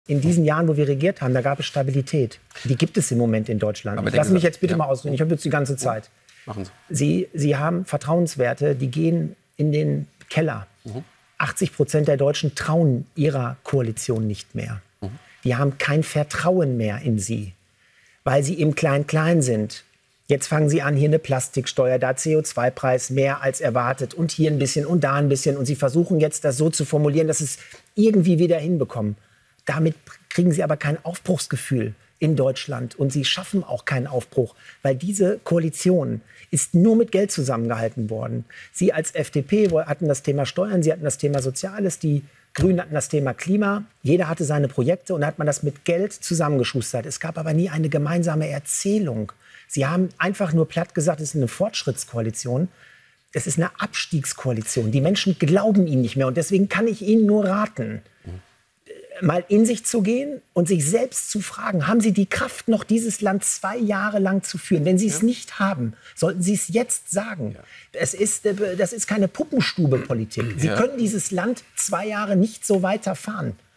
In diesen Jahren, wo wir regiert haben, da gab es Stabilität. Die gibt es im Moment in Deutschland. Aber Lass mich jetzt bitte mal ausreden. Ich habe jetzt die ganze Zeit. Machen Sie. Sie haben Vertrauenswerte, die gehen in den Keller. 80% der Deutschen trauen ihrer Koalition nicht mehr. Die haben kein Vertrauen mehr in sie, weil sie im Klein-Klein sind. Jetzt fangen sie an, hier eine Plastiksteuer, da CO2-Preis mehr als erwartet und hier ein bisschen und da ein bisschen. Und sie versuchen jetzt, das so zu formulieren, dass sie es irgendwie wieder hinbekommen. Damit kriegen sie aber kein Aufbruchsgefühl in Deutschland. Und sie schaffen auch keinen Aufbruch, weil diese Koalition ist nur mit Geld zusammengehalten worden. Sie als FDP hatten das Thema Steuern, sie hatten das Thema Soziales, die Grünen hatten das Thema Klima. Jeder hatte seine Projekte und da hat man das mit Geld zusammengeschustert. Es gab aber nie eine gemeinsame Erzählung. Sie haben einfach nur platt gesagt, es ist eine Fortschrittskoalition. Es ist eine Abstiegskoalition. Die Menschen glauben ihnen nicht mehr. Und deswegen kann ich Ihnen nur raten, mal in sich zu gehen und sich selbst zu fragen, haben Sie die Kraft noch, dieses Land 2 Jahre lang zu führen? Wenn Sie es nicht haben, sollten Sie es jetzt sagen. Das ist keine Puppenstube-Politik. Sie können dieses Land 2 Jahre nicht so weiterfahren.